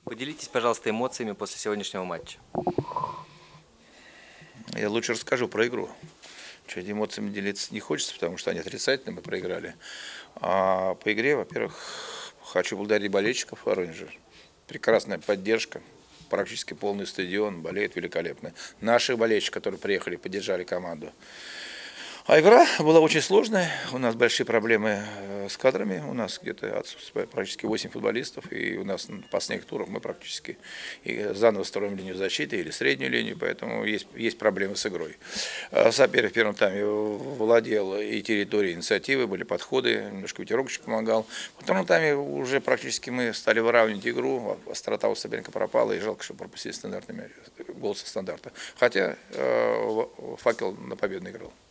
Поделитесь, пожалуйста, эмоциями после сегодняшнего матча. Я лучше расскажу про игру. Чуть эмоциями делиться не хочется, потому что они отрицательные, мы проиграли. А по игре, во-первых, хочу благодарить болельщиков Воронежа. Прекрасная поддержка, практически полный стадион, болеет великолепно. Наши болельщики, которые приехали, поддержали команду. А игра была очень сложная, у нас большие проблемы с кадрами, у нас где-то отсутствует практически 8 футболистов, и у нас в последних турах мы практически заново строим линию защиты или среднюю линию, поэтому есть проблемы с игрой. Соперник в первом тайме владел и территорией инициативы, были подходы, немножко ветерок еще помогал. В втором тайме уже практически мы стали выравнивать игру, острота у соперника пропала, и жалко, что пропустили стандартный мяч, гол со стандарта. Хотя «Факел» на победу играл.